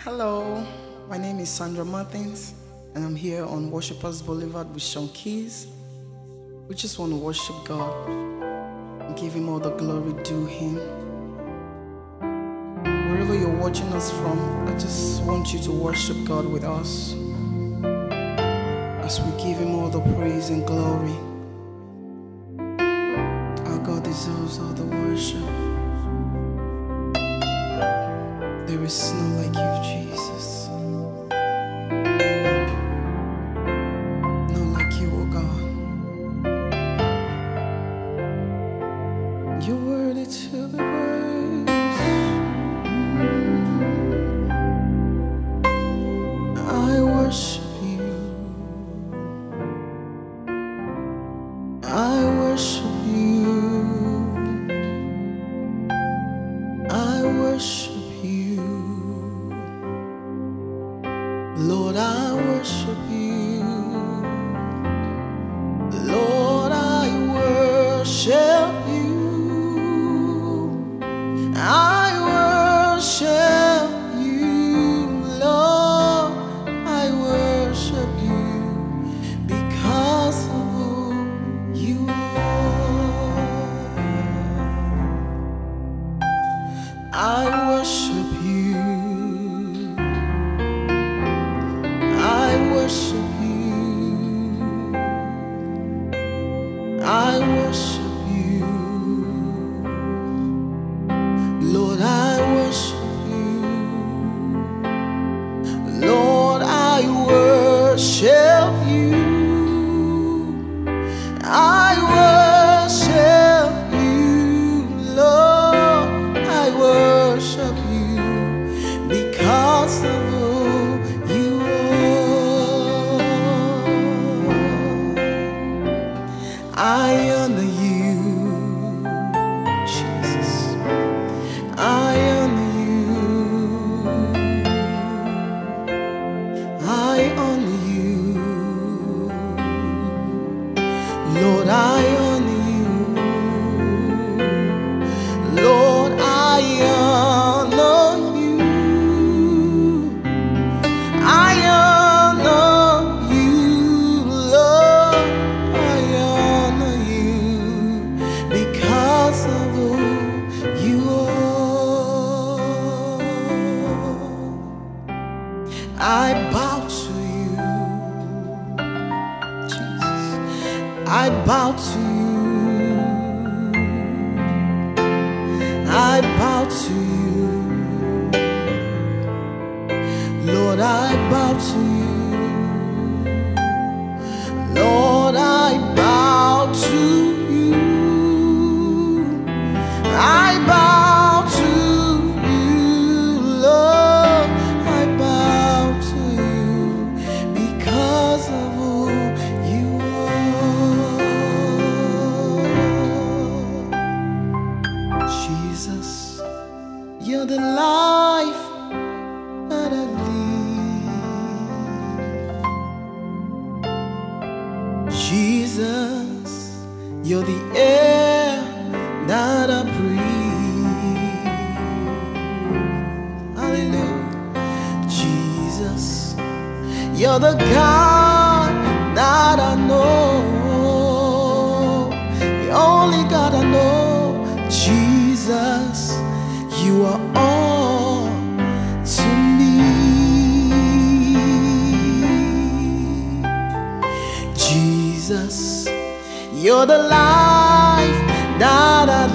Hello, my name is Sandra Martins, and I'm here on Worshipers Boulevard with Sean Keys. We just want to worship God and give Him all the glory due Him. Wherever you're watching us from, I just want you to worship God with us as we give Him all the praise and glory. Our God deserves all the worship. There is none like you, Jesus. None like you, oh God. You're worthy to be praised. I worship you. I worship you. I worship you. Lord, I worship you. Lord, I worship you. I worship you. Lord, I worship you because of who you are. I worship you. I worship you. I worship you. Lord, I worship you. Lord, I worship you. I worship you. Lord, I worship you because of who you are. I honor you, Jesus. I honor you. I honor you. Lord, I honor you. Lord, I honor you. I honor you, Lord. I honor you because of who you are. I bow to you, Jesus. I bow to you. I bow to you. Lord, I bow to you. Lord, I bow to you. I bow to you. Lord, I bow to you because of who you are. Jesus, you're the life that I live. Jesus, you're the air that I breathe. Hallelujah. Jesus, you're the God that I know. The only God I know. Jesus, you are all to me. Jesus, you're the life that I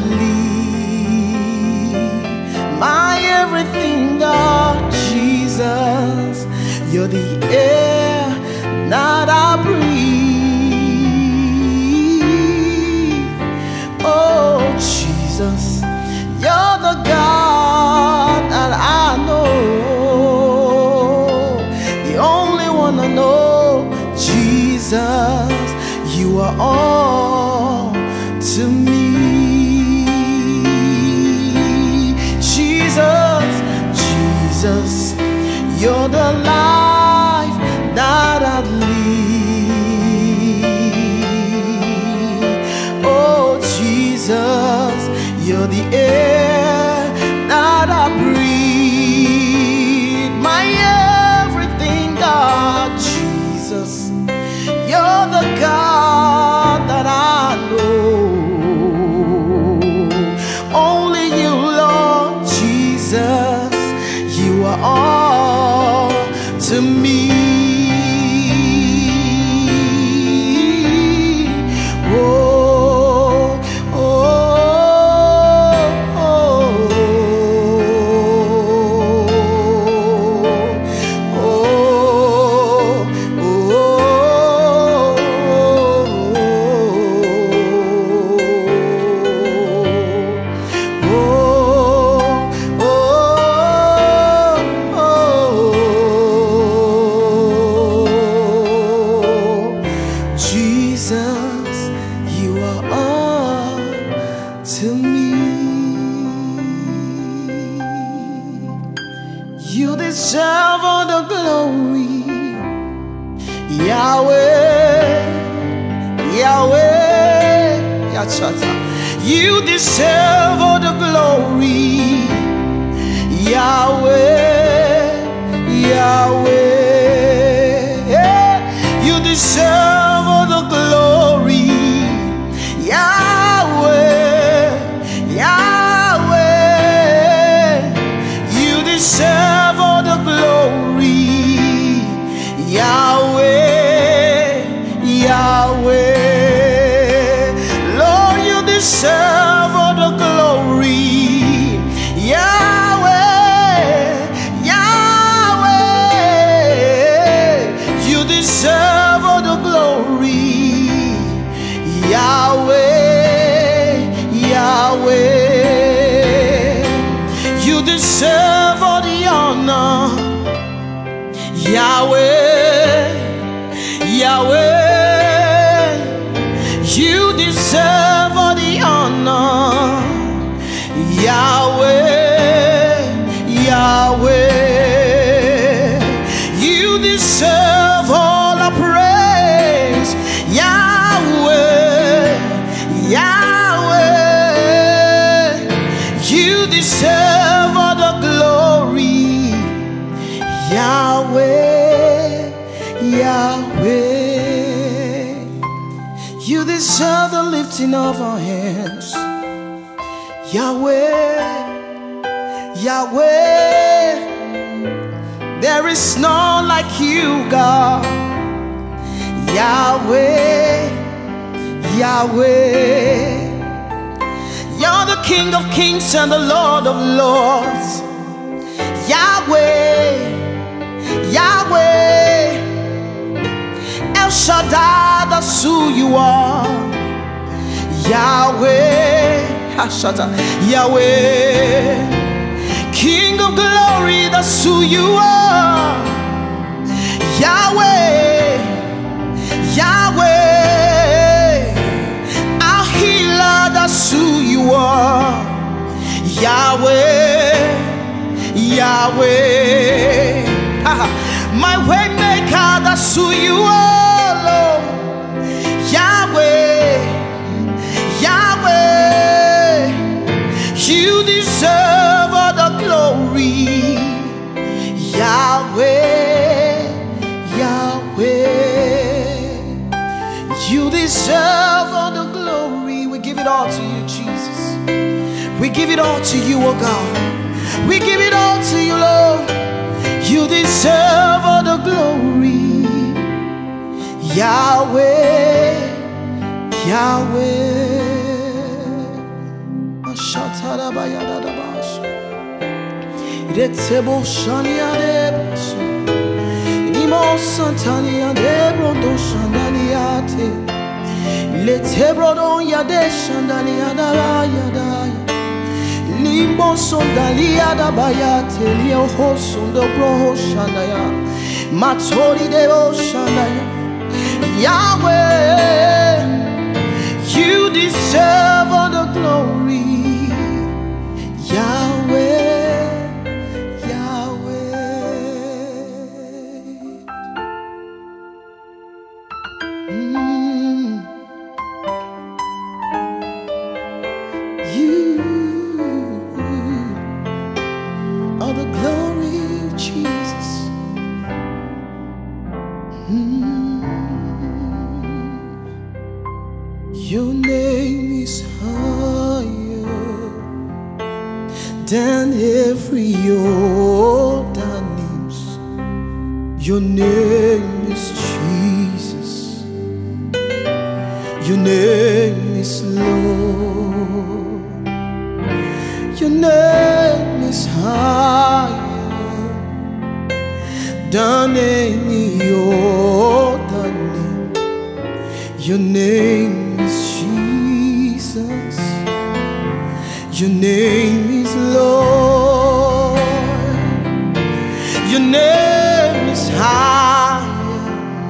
lead. My everything, God. Jesus, you're the air that I breathe. Oh, Jesus, you're the God that I know, the only one I know. Jesus, you are all to me. Jesus, Jesus, you're the life that I lead. Oh, Jesus, you're the air that I breathe. My are all to me. Oh, oh, oh, Jesus, you are all to me. You deserve all the glory, Yahweh, Yahweh, Yachata. You deserve all the glory, Yahweh, Yahweh. You deserve all the glory, Yahweh, Yahweh. You deserve all the glory, Yahweh, Yahweh. Lord, you deserve all the glory, Yahweh, Yahweh. You deserve all the glory, Yahweh, Yahweh. You deserve all the honor, Yahweh, Yahweh. You deserve all the honor, Yahweh, Yahweh. You deserve all the praise, Yahweh, Yahweh. You deserve all the glory, Yahweh, Yahweh. You deserve the lifting of our hands, Yahweh, Yahweh. There is none like you, God, Yahweh, Yahweh. You're the King of kings and the Lord of lords, Yahweh, Yahweh. El Shaddai, that's who you are, Yahweh, Yahweh. King of glory, that's who you are, Yahweh, Yahweh. Our healer, that's who you are, Yahweh, Yahweh. My way maker, that's who you are, Lord, Yahweh, Yahweh. You deserve all the glory, Yahweh, Yahweh. You deserve all the glory. We give it all to you, Jesus. We give it all to you, oh God. We give it all to you, Lord. You deserve all the glory, Yahweh, Yahweh. Limbo sondalia da bayate lio hosundo broho shandaya matori debo shandaya. Yahweh, you deserve all the glory, Yahweh, Yahweh. You all the glory, Jesus. Your name is higher than every other names. Your name is Jesus. Your name is Lord. Your name is higher than any other name. Your name is Jesus. Your name is Lord. Your name is higher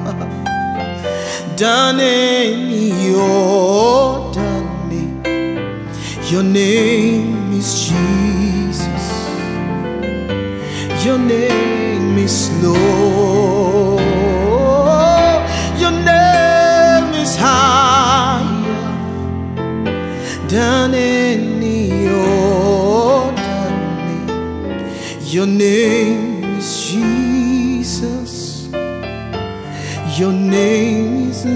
than any other name. Your name is Jesus. Your name is Lord. Your name is higher than any other name. Your name is Jesus. Your name is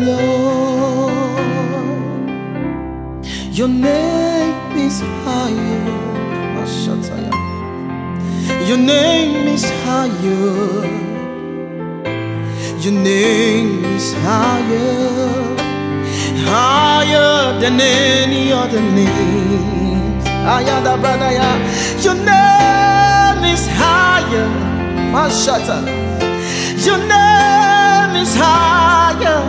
Lord. Your name is higher. Your name is higher. Your name is higher, higher than any other name. Your name is higher. Your name is higher.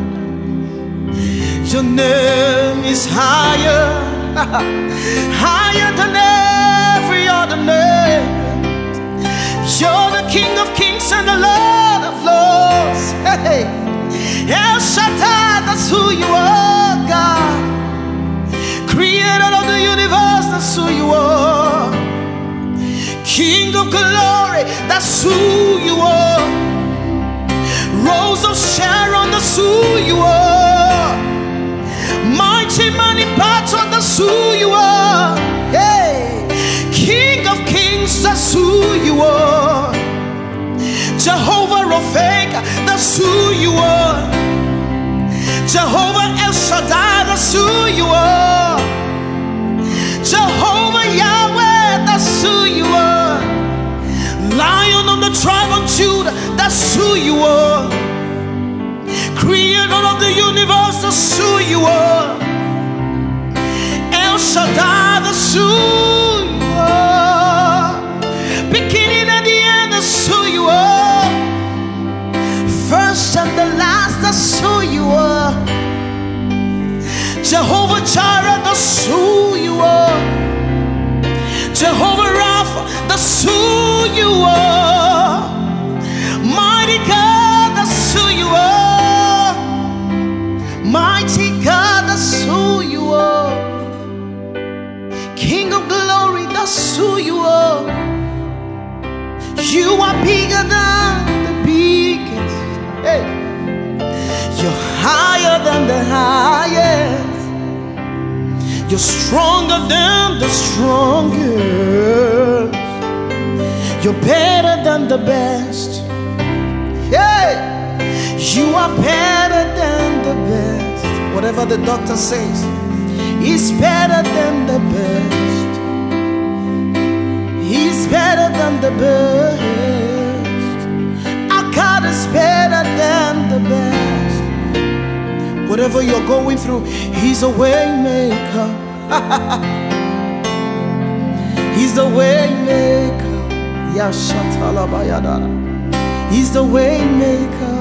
Your name is higher, higher than every other name. You're the King of Kings and the Lord of Lords. Hey, El Shaddai, that's who you are, God. Creator of the universe, that's who you are. King of glory, that's who you are. Rose of Sharon, that's who you are. Mighty man in battle, that's who you are. Hey, King of Kings, that's who you are. Jehovah Rapha, that's who you are. Jehovah El Shaddai, that's who you are. Jehovah Yahweh, that's who you are. Lion of the tribe of Judah, that's who you are. Creator of the universe, that's who you are. El Shaddai, that's who you are. Beginning and the end, that's who you are. First and the last, that's who you are. Jehovah Jireh, that's who you are. Jehovah Rapha, that's who you are. Mighty God, that's who you are. Mighty God, that's who you are. King of glory, that's who you are. You are bigger than the biggest. Hey. You're higher than the highest. You're stronger than the strongest. You're better than the best. Hey. You are better than the best. Whatever the doctor says, he's better than the best. He's better than the best. Our God is better than the best. Whatever you're going through, he's a way maker. He's the way maker. He's the way maker.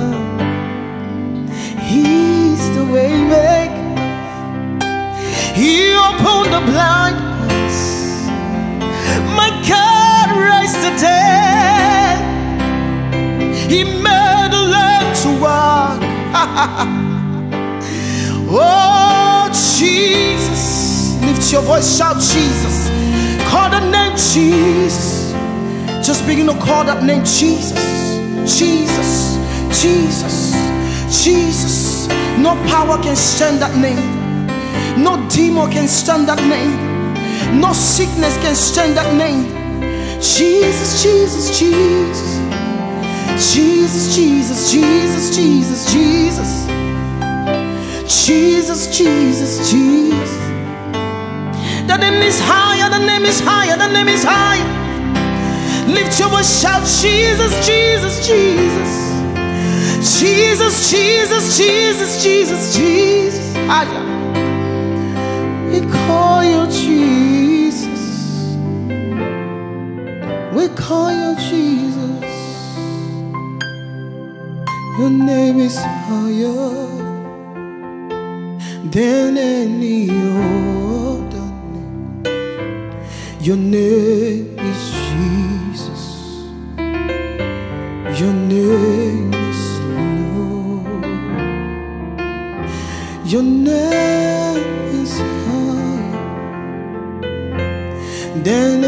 He's the way maker. He opened the blind eyes. My God raised the dead. He made the lame to walk. Oh Jesus, lift your voice, shout Jesus. Call the name Jesus. Just begin to call that name Jesus. Jesus, Jesus, Jesus. No power can stand that name. No demon can stand that name. No sickness can stand that name. Jesus, Jesus, Jesus. Jesus, Jesus, Jesus, Jesus, Jesus. Jesus, Jesus, Jesus. The name is higher, the name is higher, the name is higher. Lift your voice, shout Jesus, Jesus, Jesus. Jesus, Jesus, Jesus, Jesus, Jesus. We call you Jesus. We call you Jesus. Your name is higher than any other name. Your name is Jesus. Your name is Lord. Your name is higher than